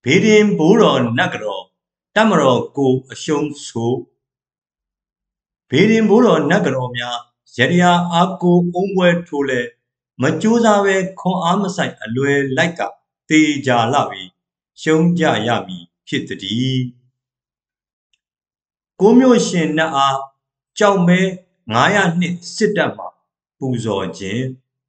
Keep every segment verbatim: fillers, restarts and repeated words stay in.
ဘေဒင်ဘိုးတော်နတ်ကတော်တမတော်ကိုအရှုံးဆိုဘေဒင်ဘိုးတော်နတ်ကတော်များရတရားအားကိုအုံးပွဲထိုးလဲမကြိုးစားပဲခွန်အားမဆိုင်အလွယ်လိုက်ကတေကြလာပြီရှုံးကြရမည်ဖြစ်သည်ကိုမျိုးရှင်နတ်အားကြောက်မဲငါးရာနှစ်စစ်တပ်မှာပူဇော်ခြင်း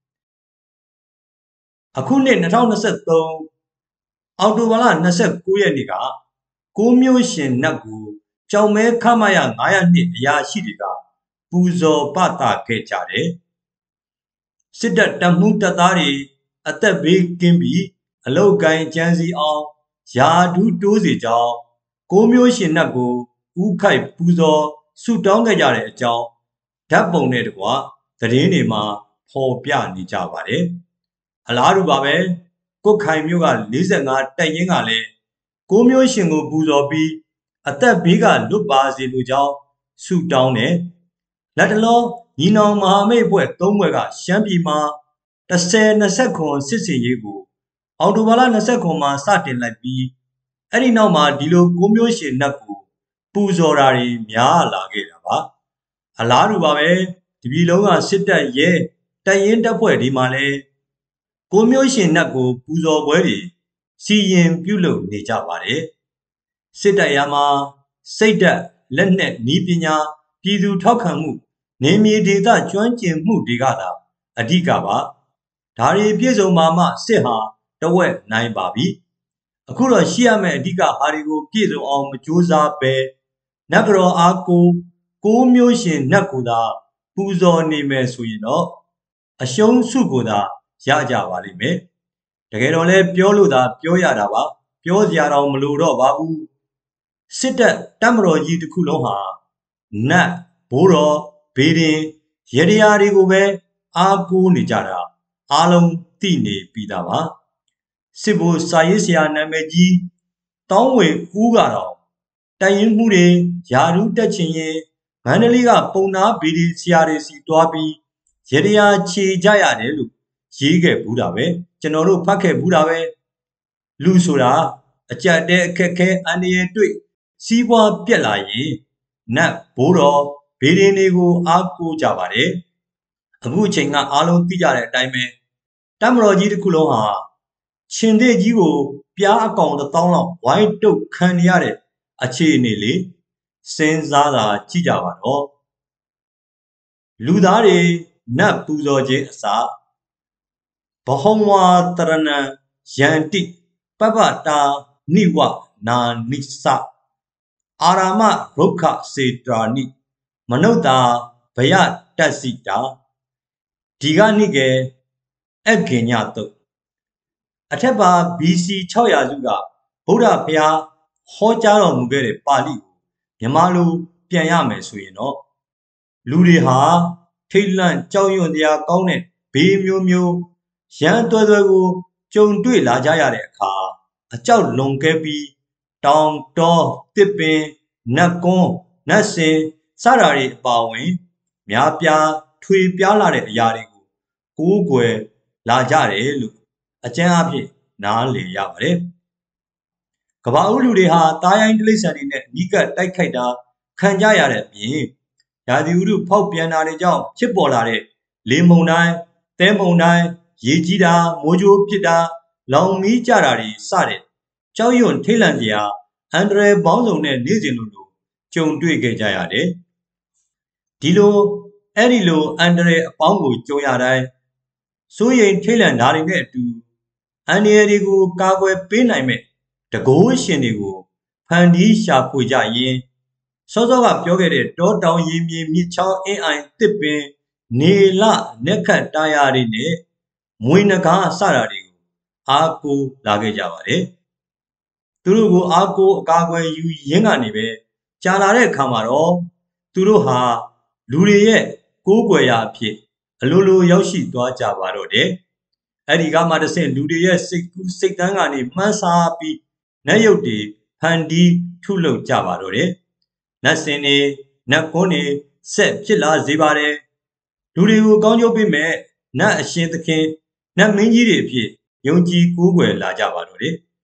အခုနှစ်၂၀၂၃အောက်တိုဘာလ၂၉ရက်နေ့ကကိုမျိုးရှင်နတ်ကိုကြောက်မဲခမရငါးရာနှစ်အရာရှိတွေကပူဇော်ပသခဲ့ကြတယ်စစ်တပ်တပ်မှုတပ်သားတွေအသက်ဘေးကင်းပြီးအလုတ်ကိုင်းကျန်းစီအောင်ယာဒူးတိုးစီကြောင်းကိုမျိုးရှင်နတ်ကိုဥခိုက်ပူဇော်ဆုတောင်းခဲ့ကြတဲ့အကြောင်းဓာတ်ပုံနဲ့တကွသတင်းတွေမှာဖော်ပြနေကြပါတယ်အလားတူပါပဲကုတ်ခိုင်မြို့က၄၅တပ်ရင်းကလည်းကိုမျိုးရှင်ကိုပူဇော်ပြီးအသက်ဘေးကလွတ်ပါစေလိုကြောင်းဆုတောင်းတယ်လက်တလောညီနောင်မဟာမိတ်ဘွဲ့သုံးဘွဲ့ကရှမ်းပြည်မှာ၁၀၂၇စစ်စင်ရေးကိုအောက်တိုဘာလ၂၇မှာစတင်လိုက်ပြီးအဲ့ဒီနောက်မှာဒီလိုကိုမျိုးရှင်နတ်ကိုပူဇော်တာတွေများလာခဲ့တာပါအလားတူပါပဲဒီပြည်လုံးကစစ်တပ်ရဲတပ်ရင်းတပ်ဖွဲ့ဒီမှာလဲကိုမျိုးရှင်နတ်ကိုပူဇော်ပွဲတွေစီရင်ပြုလုပ်နေကြပါတယ်စစ်တပ်ရမှာစိတ်ဓာတ်လက်နက်ဤပညာပြည်သူထောက်ခံမှုနေမြေဒေသကျွမ်းကျင်မှုတွေကသာအဓိကပါဒါတွေပြည့်စုံမှမှစစ်ဟာတဝက်နိုင်ပါပြီအခုတော့ရှိရမယ့်အဓိကဟာတွေကိုပြည့်စုံအောင်မကြိုးစားပဲနတ်ကတော်အားကိုကိုမျိုးရှင်နတ်ကိုသာပူဇော်နေမယ်ဆိုရင်တော့အရှုံးစုကိုသာရကြပါလိမ့်မယ်တကယ်တော့လဲပြောလို့သာပြောရတာပါပြောစရာတော့မလိုတော့ပါဘူးစစ်တပ်တပ်မတော်ကြီးတစ်ခုလုံးဟာနတ်ဘိုးတော်ဘေဒင်ရတရားတွေကိုပဲအားကိုးနေကြတာအားလုံးသိနေပြီးသားပါစစ်ဘိုးစာရေးဆရာနာမည်ကြီးတောင်းဝေဦးကတော့တိုင်ရင်မှုတွေယာရုတက်ချင်ရင်မန္တလေးကပုံနာဘေဒီဆရာတွေစီတွားပြီးရတရားခြေကြရတယ်လို့ရေးခဲ့ဘူးတာပဲကျွန်တော်တို့ဖတ်ခဲ့ဘူးတာပဲလူဆိုတာအကြက်တဲအခက်ခဲအန္တရာယ်တွေ့စီးပွားပြက်လာရင်နတ်ဘိုးတော်ဘေဒင်တွေကိုအားကိုးကြပါတယ်အခုအချိန်ကအားလုံးသိကြတဲ့အတိုင်းပဲတမတော်ကြီးတစ်ခုလုံးဟာရှင်သေးကြီးကိုပြားအကောင်တစ်သောင်းလောက်ဝိုင်းတုတ်ခံရတဲ့အခြေအနေလေးစဉ်းစားတာကြည့်ကြပါတော့လူသားတွေနတ်ပူဇော်ခြင်းအစာဘဟုံဝါတရဏံယန္တိပပတာနိဝနာနိစအာရမရုက္ခစေတာနိမနုဿာဘယတတ္စိတာဒီကနိကေအဂင်ညတုတ်အထက်ပါ ဘီ စီ ၆ရာစုကဗုဒ္ဓဘုရားဟောကြားတော်မူခဲ့တဲ့ပါဠိကိုမြန်မာလိုပြန်ရမယ်ဆိုရင်တော့လူတွေဟာထိတ်လန့်ကြောက်ရွံ့တရားကောင်းတဲ့ဘေးမျိုးမျိုးရန်သွဲသွဲကိုကြုံတွေ့လာကြရတဲ့အခါအကြောက်လွန်ခဲ့ပြီးတောင်တောတစ်ပင်နတ်ကွန်းနတ်စင်စတာတွေအပါဝင်များပြားထွေပြားလာတဲ့အရာတွေကိုကိုးကွယ်လာကြတယ်လို့အကျဉ်းအဖြစ်နားလည်ရပါတယ်ကဘာဦးလူတွေဟာတားရိုင်းတိရစ္ဆာန်တွေနဲ့နီးကပ်တိုက်ခိုက်တာခံကြရတဲ့အပြင်ရာသီဥတုဖောက်ပြန်တာတွေကြောင့်ဖြစ်ပေါ်လာတဲ့လေမုန်တိုင်းသဲမုန်တိုင်းရေကြီးတာမိုးကြိုးပစ်တာလောင်မီးကြတာတွေစတဲ့ကြောက်ရွံ့ထိတ်လန့်စရာအန္တရာယ်ပေါင်းစုံနဲ့နေ့စဉ်လိုလိုကြုံတွေ့ခဲ့ကြရတယ်ဒီလိုအဲ့ဒီလိုအန္တရာယ်အပေါင်းကိုကြုံရတိုင်းစိုးရိမ်ထိတ်လန့်တာတွေနဲ့အတူအန္တရာယ်တွေကိုကာကွယ်ပေးနိုင်မဲ့တကိုးရှင်တွေကိုဖန်တီးရှာဖွေကြရင်စောစောကပြောခဲ့တဲ့တောတောင်ရေမြေမြစ်ချောင်းအင်းအိုင်တစ်ပင်နေလနက်ခတ်တာယာတွေနဲ့မွေနဂါစတာတွေကိုအားကိုးလာခဲ့ကြပါတယ်သူတို့ကိုအားကိုးအကာအကွယ်ယူရင်းကနေပဲကြာလာတဲ့အခါမှာတော့သူတို့ဟာလူတွေရဲ့ကိုးကွယ်ရာအဖြစ်အလိုလိုရောက်ရှိသွားကြပါတော့တယ်အဲ့ဒီကမှတစ်ဆင့်လူတွေရဲ့စိတ်ကူးစိတ်တန်းကနေမှန်းဆပြီးနတ်ရုပ်တွေဖန်တီးထုလုပ်ကြပါတော့တယ်နတ်စင်တွေနတ်ကွန်းတွေဆက်ဖြစ်လာစေပါတယ်လူတွေကိုကောင်းကျိုးပေးမဲ့နတ်အရှင်သခင်နတ်မင်းကြီးတွေအဖြစ်ယုံကြည်ကိုးကွယ်လာကြပါတော့တယ်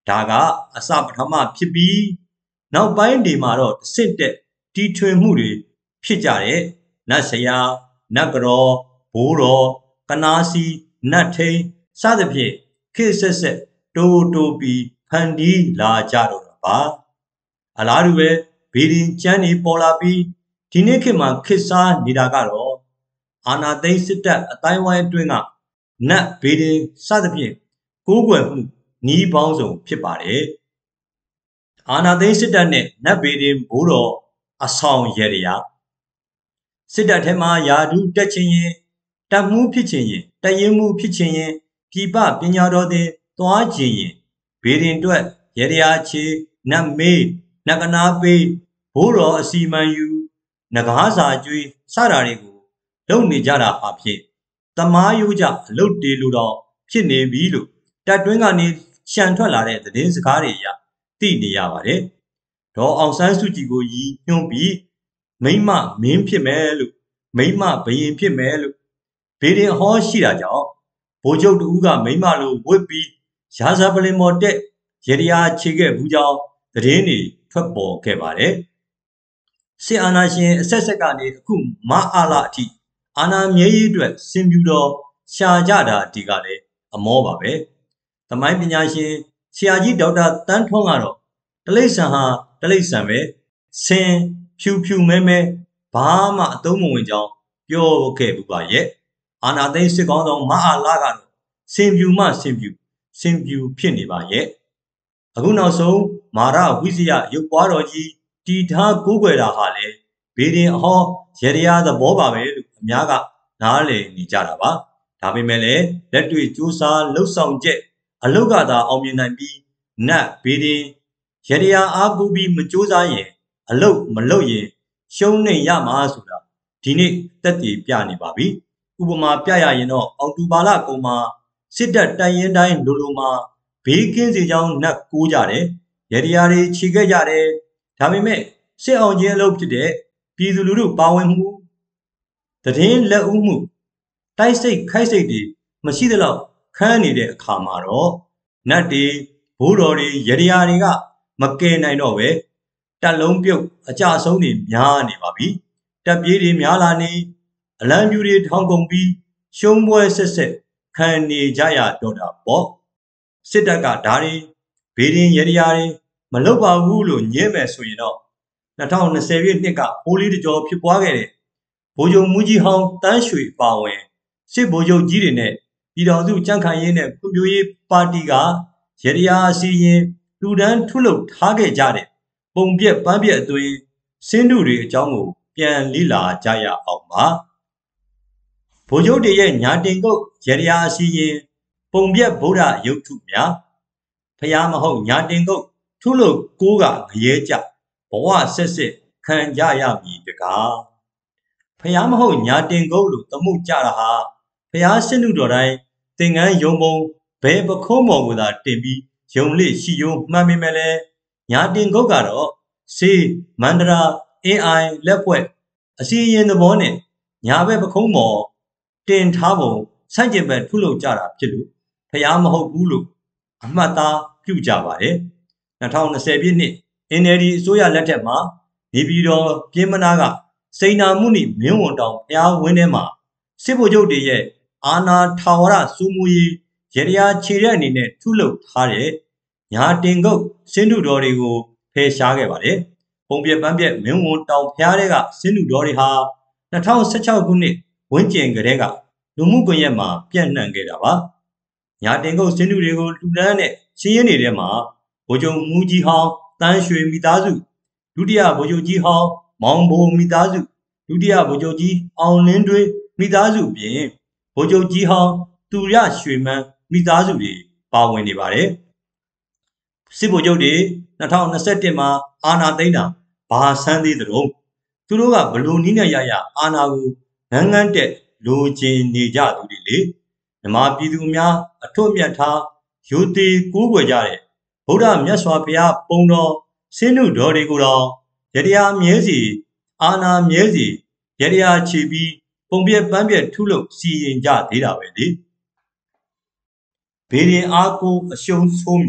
ဒါကအစပထမဖြစ်ပြီးနောက်ပိုင်းဒီမှာတော့စစ်တဲ့တီထွင်မှုတွေဖြစ်ကြတဲ့နတ်ဆရာနတ်ကတော်ဘိုးတော်ကနာစီနတ်ထိန်စသဖြင့်ခေတ်ဆက်ဆက်တိုးတိုးပြီးဖန်တီးလာကြတော့တာပါအလားတူပဲဗီဒီကျန်းနေပေါ်လာပြီးဒီနေ့ခေတ်မှာခေတ်စားနေတာကတော့အာနာသိန်းစစ်တပ်အတိုင်းဝိုင်းအတွင်းကနတ်ဗီဒီစသဖြင့်ကိုးကွယ်မှုနီးပေါင်းစုံဖြစ်ပါတယ်အာနာသိန်းစစ်တပ်နဲ့နတ်ဗီဒီဘိုးတော်အဆောင်ရရစစ်တပ်ထဲမှာယာဒူးတက်ချင်းရင်တပ်မှုဖြစ်ချင်းရင်တရင်မှုဖြစ်ချင်းရင်ပြည်ပပညာတော်သင်သွားခြင်းရင်ဗီဒီအတွက်ရရချေနတ်မေးနဂနာပေးဘိုးတော်အစီမံယူငကားစာကျွေးစတာတွေကိုလုပ်နေကြတာအဖြစ်တမားရိုးကြအလုတ်တေလူတော်ဖြစ်နေပြီလို့တပ်တွင်းကနေရှန်ထွက်လာတဲ့သတင်းစကားတွေအရသိနေရပါတယ်ဒေါ်အောင်ဆန်းစုကြည်ကိုရည်ညွှန်းပြီးမိမမင်းဖြစ်မယ်လို့မိမဘယင်ဖြစ်မယ်လို့ဗီဒီဟောရှိတာကြောင့်ဗိုလ်ချုပ်တူကမိမလိုဝစ်ပြီးရာဇပလင်မော်တက်ရရချေခဲ့ဘူးကြောင်းသတင်းတွေထွက်ပေါ်ခဲ့ပါတယ်စစ်အာဏာရှင်အဆက်ဆက်ကနေအခုမအားလာအထိအာဏာမြဲရေးအတွက်စင်ပြူတော်ရှာကြတာဒီကလည်းအမောပါပဲသမိုင်းပညာရှင်ဆရာကြီးဒေါက်တာတန်းထွန်းကတော့တလိษံဟာတလိษံပဲဆင်ဖြူဖြူမဲမဲဘာမှအသုံးမဝင်ကြောင်းပြောခဲ့ဘူးပါရဲ့အာနာသိန်းစစ်ကောင်းဆောင်မအားလာကတော့စင်ပြူမှစင်ပြူစင်ပြူဖြစ်နေပါရဲ့အခုနောက်ဆုံးမာရဝိဇယရုပ်ပွားတော်ကြီးတီထားကိုးကွယ်တာဟာလေဗီဒီအဟောရရသဘောပါပဲလို့အများကနားလည်နေကြတာပါဒါပေမဲ့လည်းလက်တွေ့စူးစမ်းလှုပ်ဆောင်ချက်အလုတ်ကသာအောင်မြင်နိုင်ပြီးနတ်ဗီဒီရရအားပူပြီးမစူးစမ်းရင်အလုတ်မလုတ်ရင်ရှုံးနေရမှာဆိုတာဒီနေ့တက်တည်ပြနေပါပြီဥပမာပြရရင်တော့အောက်တိုဘာလကုန်မှာစစ်တပ်တိုင်ရင်တိုင်းလိုလိုမှာဘေးကင်းစေကြောင်းနတ်ကိုးကြတယ်ရရတွေခြေခဲ့ကြတယ်ဒါပေမဲ့စစ်အောင်ချင်းအလုပ်ဖြစ်တဲ့ပြည်သူလူထုပါဝင်မှုတည်င်းလက်ဦးမှုတိုက်စိတ်ခိုက်စိတ်တွေမရှိသလောက်ခန်းနေတဲ့အခါမှာတော့နတ်တွေဘိုးတော်တွေရရတွေကမကယ်နိုင်တော့ပဲတက်လုံးပြုတ်အကြဆုံးတွေများနေပါပြီတက်ပြေးတွေများလာနေအလံပြူတွေထောင်ကုန်ပြီးရှုံးပွဲဆက်ဆက်ခံနေကြရတော့တာပေါ့စစ်တပ်ကဓာရီဗီဒီရရတွေမလုပ်ပါဘူးလို့ညင်းမယ်ဆိုရင်တော့၂၀၂၀ပြည့်နှစ်ကဟိုးလေးတကြောဖြစ်ပွားခဲ့တဲ့ဗိုလ်ချုပ်မူကြီးဟောင်းတန်းရွှေပါဝင်စစ်ဗိုလ်ချုပ်ကြီးတွေနဲ့ပြည်တော်စုကြံ့ခိုင်ရေးနဲ့ဖွံ့ဖြိုးရေးပါတီကရရအစီရင်လူဒန်းထုလုပ်ထားခဲ့ကြတဲ့ပုံပြက်ပန်းပြက်အသွင်စင်းတို့တွေအကြောင်းကိုပြန်လေ့လာကြရအောင်ပါဗိုလ်ချုပ်တွေရဲ့ညာတင်ကုတ်ရရအစီရင်ပုံပြက်ဗုဒ္ဓရုပ်ထုများဖျားမဟုတ်ညာတင်ကုတ်ထုလုပ်ကိုးကငရဲကြဘဝဆက်ဆက်ခံကြရမည်တကားဖျားမဟုတ်ညာတင်ကုတ်လို့သမှုကြတာဟာဖျားစစ်နုတော်တိုင်းသင်္ကန်းယုံပုံဘယ်ပခုံးပေါ်ကိုသာတင်ပြီးယုံလိရှိယုံမှန်မိမယ်လဲညာတင်ကုတ်ကတော့စေးမန္တရာအင်းအိုင်လက်ဖွဲ့အစီရင်သဘောနဲ့ညာဘက်ပခုံးပေါ်တင်ထားပုံဆန့်ကျင်ဘက်ထုလုပ်ကြတာဖြစ်လို့ဖျားမဟုတ်ဘူးလို့အမှတ်သားပြုကြပါတယ်၂၀၂၀ပြည့်နှစ် အန်အယ်လ်ဒီ အစိုးရလက်ထက်မှာနေပြည်တော်ပြင်းမနာကစိန်နာမှုနိမင်းဝန်တောင်ဖျားဝင်းထဲမှာစစ်ဗိုလ်ချုပ်တွေရဲ့အာနာထာဝရစိုးမိုးရေးရရခြေတဲ့အနေနဲ့ထုလုပ်ထားတဲ့ညာတင်ကုတ်စင်းတို့တော်တွေကိုဖယ်ရှားခဲ့ပါတယ်ပုံပြက်ပန်းပြက်မင်းဝန်တောင်ဖျားတဲ့ကစင်းတို့တော်တွေဟာ၂၀၁၆ခုနှစ်ဝန်းကျင်ကတည်းကလူမှုကွန်ရက်မှာပြန့်နှံ့ခဲ့တာပါညာတင်ကုတ်စင်းတို့တွေကိုလူတန်းနဲ့ရှင်းရင်းနေတဲ့မှာဗိုလ်ချုပ်မူကြီးဟောင်းတန်းရွှေမိသားစုဒုတိယဗိုလ်ချုပ်ကြီးဟောင်းမောင်ဘိုမိသားစုဒုတိယဗိုလ်ချုပ်ကြီးအောင်လင်းတွေမိသားစုပြင်ဗိုလ်ချုပ်ကြီးဟောင်းသူရရွှေမန်းမိသားစုတွေပါဝင်နေပါတယ်စစ်ဗိုလ်ချုပ်တွေ၂၀၂၁မှာအာဏာသိမ်းတာဘာဆန်းသေးသလဲသူတို့ကဘလို့နီးနဲ့ရရအာဏာကိုငန်းငန်းတက်လိုချင်နေကြသူတွေလေမြမပြည်သူများအထွတ်အမြတ်ထားရိုသေကိုးကွယ်ကြတဲ့ဗုဒ္ဓမြတ်စွာဘုရားပုံတော်စင်းနုတော်တွေကိုတော့ရရမြဲစီအာနာမြဲစီရရချီပြီးပုံပြက်ပန်းပြက်ထုလုပ်စီရင်ကြသေးတာပဲလေဘေးရင်အားကိုအရှုံးဆိုးမီ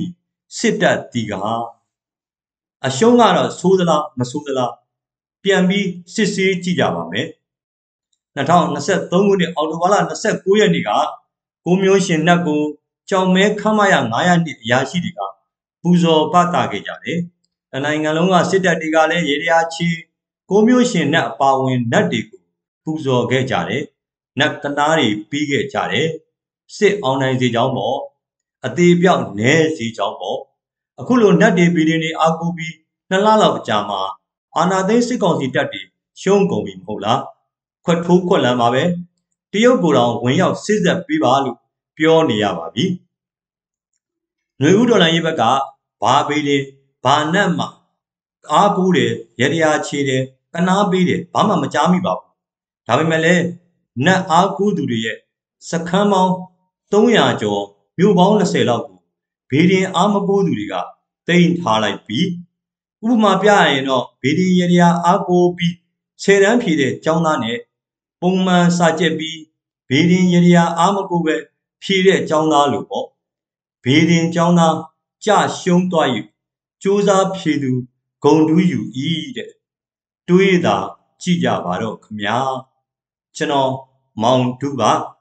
စစ်တပ်တီကအရှုံးကတော့ဆိုးသလားမဆိုးသလားပြန်ပြီးစစ်ဆေးကြည့်ကြပါမယ်၂၀၂၃ခုနှစ်အောက်တိုဘာလ၂၉ရက်နေ့ကကိုမျိုးရှင်နတ်ကိုကြောင်မဲခမရ900နှစ်အရာရှိတွေကပူဇော်ပသခဲ့ကြတယ်။နိုင်ငံလုံးကစစ်တပ်တွေကလည်းရေရာချီကိုမျိုးရှင်နတ်အပါဝင်နတ်တွေကိုပူဇော်ခဲ့ကြတယ်။နတ်ကနားတွေပြီးခဲ့ကြတယ်။စစ်အောင်နိုင်စေကြောင်းပေါ့အသေးပြောက်နဲစေကြောင်းပေါ့အခုလိုနတ်တွေပြည်တွေအားကိုပြီးနှစ်လလောက်အကြာမှာအာနာသိန်းစစ်ကောင်စီတပ်တွေရှုံးကုန်ပြီမဟုတ်လားခွက်ထိုးခွက်လန်းပါပဲတရုတ်ကိုယ်တော်ဝင်ရောက်စစ်ဆက်ပေးပါလို့ပြောနေရပါပြီຫນွေဦးဒေါ်လာရေးဘက်ကဘာပေးတယ်ဘာနတ်မှအားကိုးတယ်ရတရားချေတယ်ကနားပေးတယ်ဘာမှမကြားမိပါဘူးဒါပေမဲ့လည်းနတ်အားကိုးသူတွေရဲ့စခန်းပေါင်းသုံးရာကျော်မြို့ပေါင်း၂၀လောက်ကိုဘေးရင်အားမကိုးသူတွေကတိမ့်ထားလိုက်ပြီဥပမာပြရရင်တော့ဘေးရင်ရတရားအားကိုးပြီးဆယ်တန်းဖြည့်တဲ့ကျောင်းသားနဲ့ပုံမှန်စာကျက်ပြီးဘေးရင်ရတရားအားမကိုးပဲဖြည့်တဲ့ကျောင်းသားလို့ပေါ့ဘေးရင်ကျောင်းသားကြရှုံးသွားယူစူးစားဖြည့်သူဂုံတူးယူဤတဲ့တွေးတာကြည့်ကြပါတော့ခမညာကျွန်တော်မောင်တူပါ